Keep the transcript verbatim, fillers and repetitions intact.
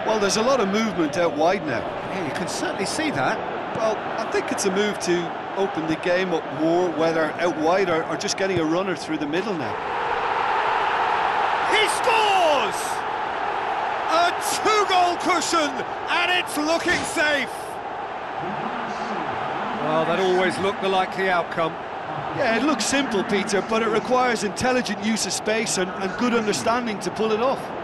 Well, there's a lot of movement out wide now. Yeah, you can certainly see that. Well, I think it's a move to open the game up more, whether out wide or, or just getting a runner through the middle now. He scores! A two-goal cushion, and it's looking safe. Well, that always looked the likely outcome. Yeah, it looks simple, Peter, but it requires intelligent use of space and, and good understanding to pull it off.